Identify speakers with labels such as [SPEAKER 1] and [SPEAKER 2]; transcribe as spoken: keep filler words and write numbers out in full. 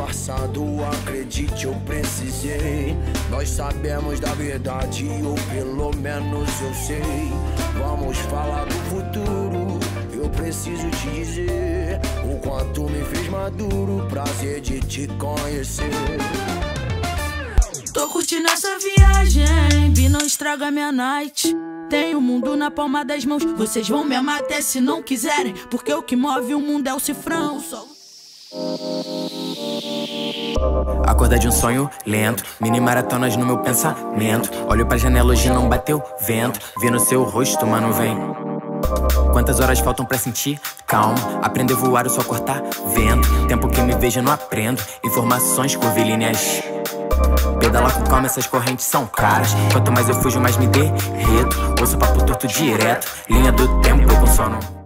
[SPEAKER 1] disfarçado, acredite, eu precisei. Nós sabemos da verdade, ou pelo menos eu sei. Vamos falar do futuro, eu preciso te dizer o quanto me fez maduro, prazer de te conhecer.
[SPEAKER 2] Tô curtindo essa viagem, vi não estraga minha night. Tenho o mundo na palma das mãos, vocês vão me amar até se não quiserem, porque o que move o mundo é o cifrão.
[SPEAKER 3] Acordar de um sonho lento, mini maratonas no meu pensamento. Olho pra janela, hoje não bateu vento. Vi no seu rosto, mano, vem. Quantas horas faltam pra sentir calma? Aprender a voar ou só cortar vento? Tempo que me vejo, não aprendo. Informações curvilíneas. Pedalar com calma, essas correntes são caras. Quanto mais eu fujo, mais me derreto. Ouço papo torto direto. Linha do tempo, eu com sono.